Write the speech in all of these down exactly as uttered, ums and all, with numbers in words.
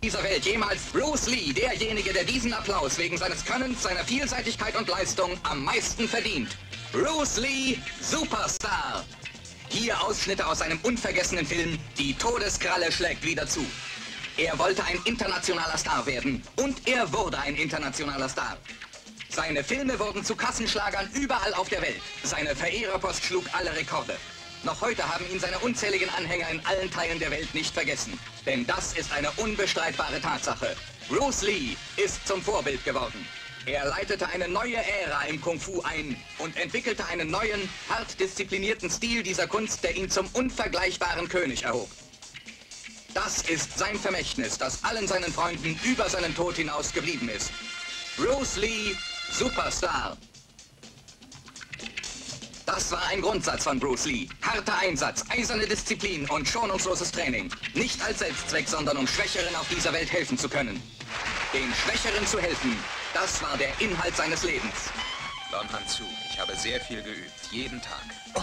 dieser Welt jemals Bruce Lee, derjenige, der diesen Applaus wegen seines Könnens, seiner Vielseitigkeit und Leistung am meisten verdient. Bruce Lee, Superstar. Hier Ausschnitte aus seinem unvergessenen Film Die Todeskralle schlägt wieder zu. Er wollte ein internationaler Star werden und er wurde ein internationaler Star. Seine Filme wurden zu Kassenschlagern überall auf der Welt. Seine Verehrerpost schlug alle Rekorde. Noch heute haben ihn seine unzähligen Anhänger in allen Teilen der Welt nicht vergessen. Denn das ist eine unbestreitbare Tatsache. Bruce Lee ist zum Vorbild geworden. Er leitete eine neue Ära im Kung Fu ein und entwickelte einen neuen, hart disziplinierten Stil dieser Kunst, der ihn zum unvergleichbaren König erhob. Das ist sein Vermächtnis, das allen seinen Freunden über seinen Tod hinaus geblieben ist. Bruce Lee, Superstar. Das war ein Grundsatz von Bruce Lee. Harter Einsatz, eiserne Disziplin und schonungsloses Training. Nicht als Selbstzweck, sondern um Schwächeren auf dieser Welt helfen zu können. Den Schwächeren zu helfen, das war der Inhalt seines Lebens. Lon Han zu, ich habe sehr viel geübt, jeden Tag. Oh.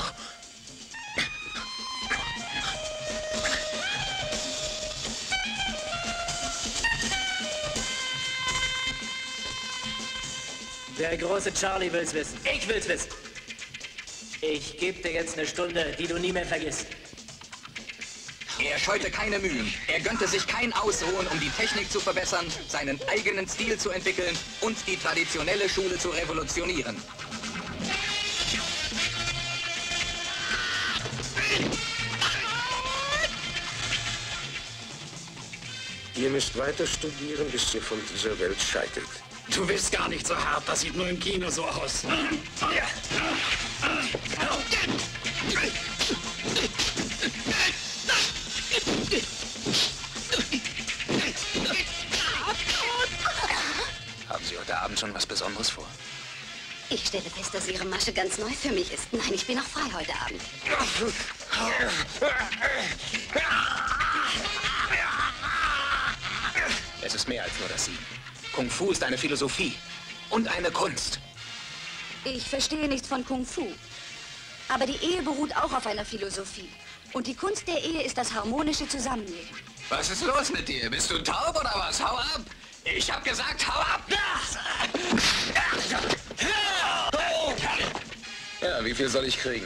Der große Charlie will's wissen. Ich will's wissen. Ich gebe dir jetzt eine Stunde, die du nie mehr vergisst. Er scheute keine Mühen. Er gönnte sich kein Ausruhen, um die Technik zu verbessern, seinen eigenen Stil zu entwickeln und die traditionelle Schule zu revolutionieren. Ihr müsst weiter studieren, bis ihr von dieser Welt scheidet. Du bist gar nicht so hart, das sieht nur im Kino so aus. Haben Sie heute Abend schon was Besonderes vor? Ich stelle fest, dass Ihre Masche ganz neu für mich ist. Nein, ich bin noch frei heute Abend. Es ist mehr als nur das Siegen. Kung Fu ist eine Philosophie und eine Kunst. Ich verstehe nichts von Kung Fu. Aber die Ehe beruht auch auf einer Philosophie. Und die Kunst der Ehe ist das harmonische Zusammenleben. Was ist los mit dir? Bist du taub oder was? Hau ab! Ich hab gesagt, hau ab! Ja, wie viel soll ich kriegen?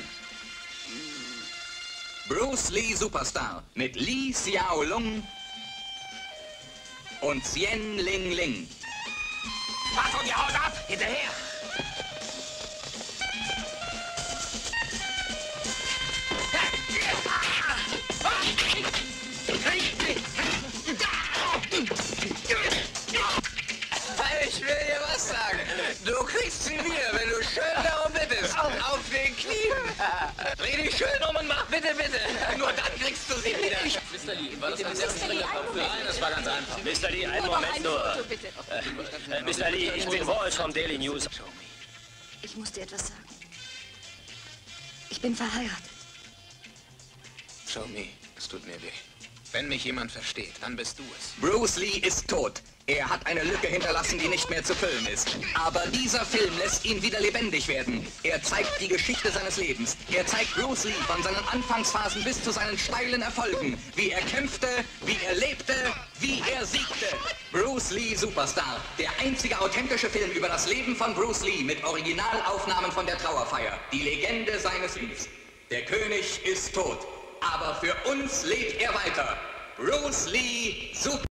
Bruce Lee Superstar mit Lee Hsiao Lung und Xian Ling Ling. Achtung, ihr haut ab! Hinterher! Ich will dir was sagen. Du kriegst sie wieder, wenn du schön darum bittest. Auf den Knien. Dreh dich schön um und mach bitte, bitte. Nur dann kriegst du sie wieder. Mister Lee, war das ein sehr strenger Kampf? Nein, das war ganz einfach. Mister Lee, einen Moment nur. Äh, Mister Lee, ich bin Walsh vom Daily News. Ich muss dir etwas sagen. Ich bin verheiratet. Show me, es tut mir weh. Wenn mich jemand versteht, dann bist du es. Bruce Lee ist tot. Er hat eine Lücke hinterlassen, die nicht mehr zu füllen ist. Aber dieser Film lässt ihn wieder lebendig werden. Er zeigt die Geschichte seines Lebens. Er zeigt Bruce Lee von seinen Anfangsphasen bis zu seinen steilen Erfolgen. Wie er kämpfte, wie er lebte, wie er siegte. Bruce Lee Superstar. Der einzige authentische Film über das Leben von Bruce Lee mit Originalaufnahmen von der Trauerfeier. Die Legende seines Lebens. Der König ist tot. Aber für uns lebt er weiter. Bruce Lee Superstar.